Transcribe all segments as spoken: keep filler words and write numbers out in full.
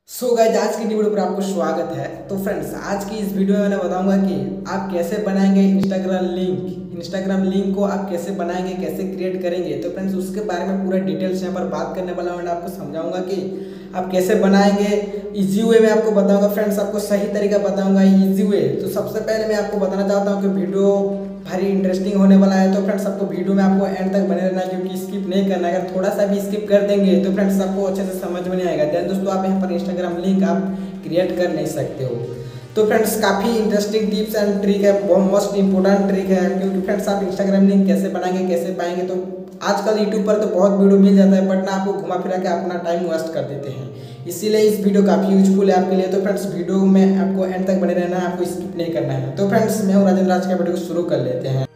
सो so guys, आज की video पर आपको स्वागत है। तो फ्रेंड्स, आज की इस वीडियो में मैं बताऊंगा कि आप कैसे बनाएंगे इंस्टाग्राम लिंक इंस्टाग्राम लिंक को आप कैसे बनाएंगे, कैसे क्रिएट करेंगे। तो फ्रेंड्स, उसके बारे में पूरा डिटेल्स यहाँ पर बात करने वाला हूँ। आपको समझाऊंगा कि आप कैसे बनाएंगे। इजी वे में आपको बताऊंगा फ्रेंड्स, आपको सही तरीका बताऊंगा, इजी वे। तो सबसे पहले मैं आपको बताना चाहता हूँ कि वीडियो भारी इंटरेस्टिंग होने वाला है। तो फ्रेंड्स, आपको वीडियो में आपको एंड तक बने रहना है, क्योंकि स्किप नहीं करना है। अगर थोड़ा सा भी स्किप कर देंगे तो फ्रेंड्स आपको अच्छे से समझ में नहीं आएगा। देन दोस्तों, आप यहाँ पर इंस्टाग्राम लिंक आप क्रिएट कर नहीं सकते हो। तो फ्रेंड्स, काफ़ी इंटरेस्टिंग टिप्स एंड ट्रिक है, बहुत मोस्ट इंपॉर्टेंट ट्रिक है। क्योंकि फ्रेंड्स, आप इंस्टाग्राम लिंक कैसे बनाएंगे, कैसे पाएंगे, तो आजकल यूट्यूब पर तो बहुत वीडियो मिल जाता है, बट ना आपको घुमा फिरा के अपना टाइम वेस्ट कर देते हैं। इसीलिए इस वीडियो काफ़ी यूजफुल है आपके लिए। तो फ्रेंड्स, वीडियो में आपको एंड तक बने रहना है, आपको स्किप नहीं करना है। तो फ्रेंड्स, मैं हूँ राजेंद्र, आज का वीडियो को शुरू कर लेते हैं।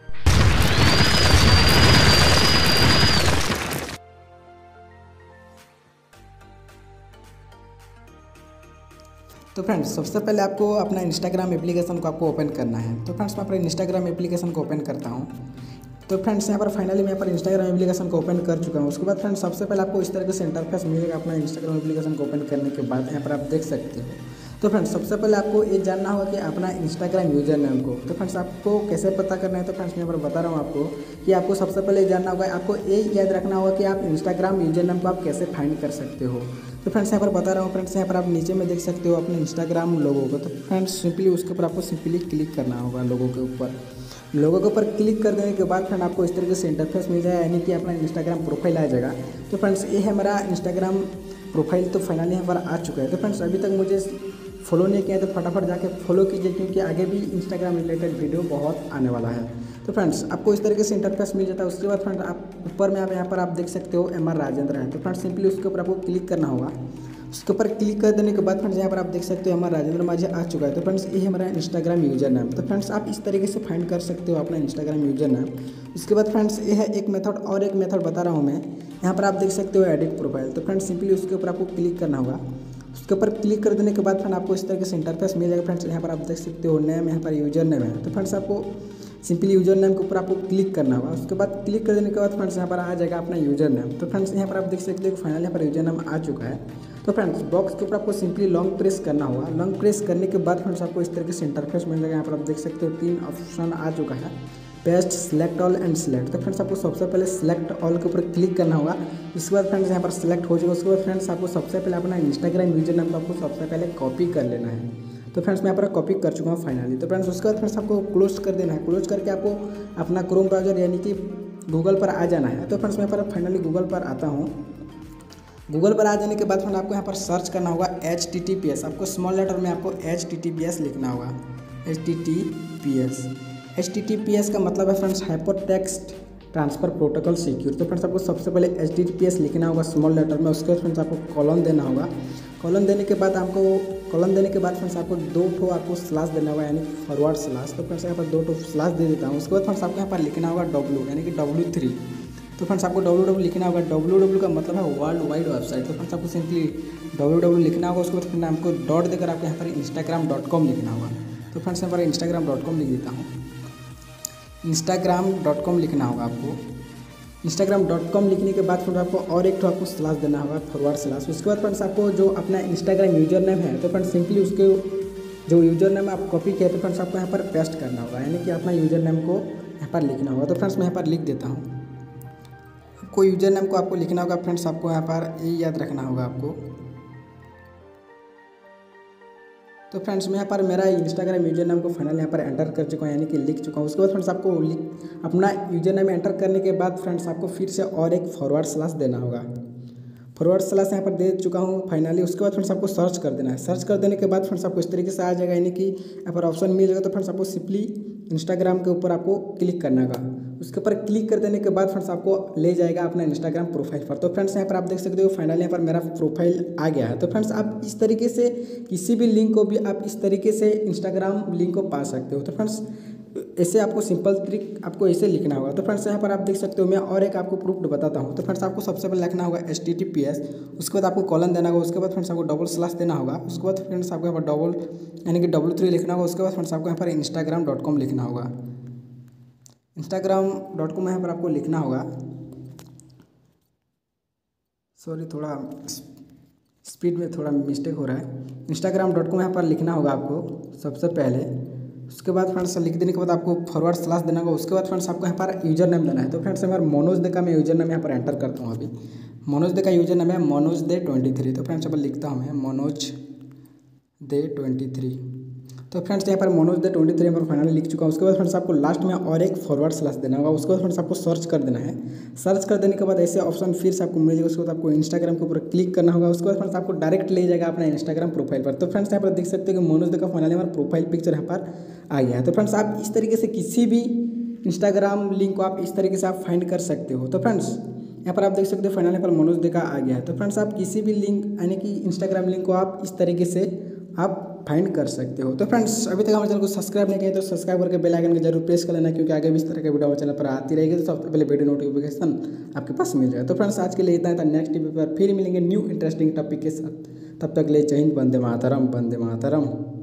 तो फ्रेंड्स, सबसे पहले आपको अपना इंस्टाग्राम एप्लीकेशन को आपको ओपन करना है। तो फ्रेंड्स, मैं अपने इंस्टाग्राम एप्लीकेशन को ओपन करता हूँ। तो फ्रेंड्स, यहाँ पर फाइनली मैं यहाँ पर इंस्टाग्राम एप्लीकेशन को ओपन कर चुका हूँ। उसके बाद फ्रेंड्स, सबसे पहले आपको इस तरह से इंटरफेस मिलेगा अपना इंस्टाग्राम एप्लीकेशन को ओपन करने के बाद। यहाँ पर आप देख सकते हो। तो फ्रेंड्स, सबसे पहले आपको ये जानना होगा कि अपना इंस्टाग्राम यूजर नेम को, तो फ्रेंड्स आपको कैसे पता करना है। तो फ्रेंड्स, मैं यहाँ पर बता रहा हूँ आपको कि आपको सबसे पहले जानना होगा, आपको ये याद रखना होगा कि आप इंस्टाग्राम यूजर नेम को आप कैसे फाइंड कर सकते हो। तो फ्रेंड्स, यहाँ पर बता रहा हूँ। फ्रेंड्स, यहाँ पर आप नीचे में देख सकते हो अपने इंस्टाग्राम लोगो को। तो फ्रेंड्स, सिंपली उसके ऊपर आपको सिंपली क्लिक करना होगा। लोगों के ऊपर लोगों के ऊपर क्लिक कर देने के बाद फ्रेंड आपको इस तरीके से इंटरफेस मिल जाएगा, यानी कि अपना इंस्टाग्राम प्रोफाइल आ जाएगा। तो फ्रेंड्स, ये है मेरा इंस्टाग्राम प्रोफाइल। तो फाइनली यहाँ पर आ चुका है। तो फ्रेंड्स, अभी तक मुझे फॉलो नहीं किया तो फटाफट जाके फॉलो कीजिए, क्योंकि आगे भी इंस्टाग्राम रिलेटेड वीडियो बहुत आने वाला है। तो फ्रेंड्स, आपको इस तरीके से इंटरफेस मिल जाता है। उसके बाद फ्रेंड आप ऊपर में आप यहाँ पर आप देख सकते हो एम आर राजेंद्र है। तो फ्रेंड्स, सिंपली उसके ऊपर आपको क्लिक करना होगा। उसके ऊपर क्लिक कर देने के बाद फ्रेंड्स, यहाँ पर आप देख सकते हो हमारा राजेंद्र माझी आ चुका है। तो फ्रेंड्स, ये हमारा इंस्टाग्राम यूजर नाम। तो फ्रेंड्स, आप इस तरीके से फाइंड कर सकते हो अपना इंस्टाग्राम यूजर नाम। उसके बाद फ्रेंड्स, ये है एक मेथड, और एक मेथड बता रहा हूँ मैं। यहाँ पर आप देख सकते हो एडिट प्रोफाइल। तो फ्रेंड्स, सिंपली उसके ऊपर आपको क्लिक करना होगा। उसके ऊपर क्लिक कर देने के बाद फ्रेंड आपको इस तरीके से इंटरफेस मिल जाएगा। फ्रेंड्स, यहाँ पर आप देख सकते हो नेम, यहाँ पर यूजर नेम है। तो फ्रेंड्स, आपको सिंपली यूजर नेम के ऊपर आपको क्लिक करना होगा। उसके बाद क्लिक कर देने के बाद फ्रेंड्स, यहाँ पर आ जाएगा अपना यूजर नेम। तो फ्रेंड्स, यहाँ पर आप देख सकते हो फाइनल यहाँ पर यूजर नेम आ चुका है। तो फ्रेंड्स, बॉक्स के ऊपर आपको सिंपली लॉन्ग प्रेस करना होगा। लॉन्ग प्रेस करने के बाद फ्रेंड्स, आपको इस तरीके से इंटरफेस मिल जाएगा। यहाँ पर आप देख सकते हो तीन ऑप्शन आ चुका है, paste, select all and select. तो फ्रेंड्स, आपको सबसे पहले सिलेक्ट ऑल के ऊपर क्लिक करना होगा। उसके बाद फ्रेंड्स, यहाँ पर सिलेक्ट हो जाएगा। उसके बाद फ्रेंड्स, आपको सबसे पहले अपना इंस्टाग्राम यूजर नेम को आपको सबसे पहले कॉपी कर लेना है। तो फ्रेंड्स, मैं यहाँ पर कॉपी कर चुका हूँ फाइनली। तो फ्रेंड्स, उसके बाद फ्रेंड्स आपको क्लोज कर देना है। क्लोज करके आपको अपना क्रोम ब्राउजर यानी कि गूगल पर आ जाना है। तो फ्रेंड्स, मैं यहाँ पर फाइनली गूगल पर आता हूँ। गूगल पर आ जाने के बाद फ्रेंड आपको यहाँ पर सर्च करना होगा H T T P S. आपको स्मॉल लेटर में आपको H T T P S लिखना होगा। H T T P S H T T P S का मतलब है friends hypertext transfer protocol secure. तो फ्रेंड्स, आपको सबसे पहले H T T P S लिखना होगा स्मॉल लेटर में। उसके बाद फ्रेंड्स आपको कॉलन देना होगा। कॉलन देने के बाद आपको कॉलन देने के बाद फ्रेंड्स आपको दो ठो आपको स्लैश देना होगा, यानी फॉरवर्ड स्लैश। तो फ्रेंड्स, यहाँ पर दो ठो स्लैश दे देता हूँ। उसके बाद फ्रेंड्स आपको यहाँ पर लिखना होगा डब्ल्यू, यानी कि डब्ल्यू थ्री। तो फ्रेंड्स, आपको डब्ल्यू डब्ल्यू लिखना होगा। डब्ल्यू डब्ल्यू का मतलब है वर्ल्ड वाइड वेबसाइट। तो फ्रेंड्स, आपको सिंपली डब्ल्यू डब्ल्यू लिखना होगा। उसके बाद फिर आपको डॉट देकर आपको यहाँ पर इंस्टाग्राम डॉट कॉम लिखना होगा। तो फ्रेंड्स, यहाँ पर इंस्टाग्राम डॉट कॉम लिख देता हूँ। इंस्टाग्राम डॉट कॉम लिखना होगा आपको। इंस्टाग्राम डॉट कॉम लिखने के बाद फिर आपको और एक तो आपको स्लैश देना होगा, फॉरवर्ड स्लैश। उसके बाद फ्रेंड्स, आपको जो अपना इंस्टाग्राम यूजर नेम है, तो फ्रेंड्स सिंपली उसके जो यूजर नेम आप कॉपी किया, तो फ्रेंड्स आपको यहाँ पर पेस्ट करना होगा, यानी कि अपना यूजर नेम को यहाँ पर लिखना होगा। तो फ्रेंड्स, मैं यहाँ पर लिख देता हूँ। कोई यूजर नेम को आपको लिखना होगा। फ्रेंड्स, आपको यहाँ पर ये याद रखना होगा आपको। तो फ्रेंड्स, मैं यहाँ पर मेरा इंस्टाग्राम यूजर नेम को फाइनल यहाँ पर एंटर कर चुका हूँ, यानी कि लिख चुका हूँ। उसके बाद फ्रेंड्स, आपको अपना यूजर नेम एंटर करने के बाद फ्रेंड्स आपको फिर से और एक फॉरवर्ड स्लैश देना होगा। फॉरवर्ड स्लैश यहाँ पर दे चुका हूँ फाइनली। उसके बाद फ्रेंड्स आपको सर्च कर देना है। सर्च कर देने के बाद फ्रेंड्स आपको इस तरीके से आ जाएगा, यानी कि यहाँ पर ऑप्शन मिल जाएगा। तो फ्रेंड्स, आपको सिंपली इंस्टाग्राम के ऊपर आपको क्लिक करना होगा। उसके ऊपर क्लिक कर देने के बाद फ्रेंड्स आपको ले जाएगा अपना इंस्टाग्राम प्रोफाइल पर। तो फ्रेंड्स, यहाँ पर आप देख सकते हो फाइनली यहाँ पर मेरा प्रोफाइल आ गया है। तो फ्रेंड्स, आप इस तरीके से किसी भी लिंक को भी आप इस तरीके से इंस्टाग्राम लिंक को पा सकते हो। तो फ्रेंड्स, ऐसे आपको सिंपल ट्रिक आपको ऐसे लिखना होगा। तो फ्रेंड्स, यहाँ पर आप देख सकते हो। मैं और एक आपको प्रूफ बताता हूँ। तो फ्रेंड्स, आपको सबसे पहले लिखना होगा H T T P S. उसके बाद आपको कॉलन देना होगा। उसके बाद फ्रेंड्स आपको डबल स्लैश देना होगा। उसके बाद फ्रेंड्स आपको यहाँ पर डबल यानी कि डब्ल्यू थ्री लिखना होगा। उसके बाद फ्रेंड्स आपको यहाँ पर इंस्टाग्राम डॉट कॉम लिखना होगा। इंस्टाग्राम डॉट कॉम यहाँ पर आपको लिखना होगा। सॉरी, थोड़ा स्पीड में थोड़ा मिस्टेक हो रहा है। इंस्टाग्राम डॉट कॉम यहाँ पर लिखना होगा आपको सबसे पहले। उसके बाद फ्रेंड्स लिख देने के बाद आपको फॉरवर्ड स्लैश देना होगा। उसके बाद फ्रेंड्स आपको यहाँ पर यूजर नेम देना है। तो फ्रेंड्स हमारा मनोज दे का मैं यूजर नेम यहाँ पर एंटर करता हूँ। अभी मनोज दे का यूजर नेम है मनोज दे ट्वेंटी थ्री। तो फ्रेंड्स यहाँ पर लिखता हूँ मैं मनोज दे ट्वेंटी थ्री। तो फ्रेंड्स यहाँ पर मनोज दे ट्वेंटी थ्री पर फाइनली लिख चुका हूँ। उसके बाद फ्रेंड्स आपको लास्ट में और एक फॉरवर्ड स्लैश देना होगा। उसके बाद फ्रेंड्स आपको सर्च कर देना है। सर्च कर देने के बाद ऐसे ऑप्शन फिर से आपको मिल जाएगा। उसके बाद आपको इंस्टाग्राम के ऊपर क्लिक करना होगा। उसके बाद फ्रेंड्स आपको डायरेक्ट ले जाएगा अपना इंस्टाग्राम प्रोफाइल पर। तो फ्रेंड्स यहाँ पर देख सकते हो कि मनोज दे का फाइनली हमारा प्रोफाइल पिक्चर यहाँ पर आ गया है। तो फ्रेंड्स आप इस तरीके से किसी भी इंस्टाग्राम लिंक को आप इस तरीके से आप फाइंड कर सकते हो। तो फ्रेंड्स यहाँ पर आप देख सकते हो फाइनली पर मनोज दे का आ गया है। तो फ्रेंड्स आप किसी भी लिंक यानी कि इंस्टाग्राम लिंक को आप इस तरीके से आप फाइंड कर सकते हो। तो फ्रेंड्स अभी तक हमारे चैनल को सब्सक्राइब नहीं किया तो सब्सक्राइब करके बेल आइकन को जरूर प्रेस कर लेना, क्योंकि आगे भी इस तरह के वीडियो हमारे चैनल पर आती रहेगी। तो सबसे पहले वीडियो नोटिफिकेशन आपके पास मिल जाएगा। तो फ्रेंड्स आज के लिए इतना था। नेक्स्ट वीडियो पर फिर मिलेंगे न्यू इंटरेस्टिंग टॉपिक के साथ। तब तक ले जय हिंद, वंदे मातरम, वंदे मातरम।